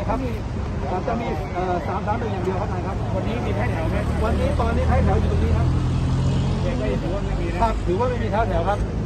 เลยครับจะมี331อย่างเดียวครับนายครับวันนี้มีแท้แถวไหมวันนี้ตอนนี้ท้ายแถวอยู่ตรงนี้ครับเด็กก็ถือว่าไม่มีนะครับถือว่าไม่มีท้ายแถวครับ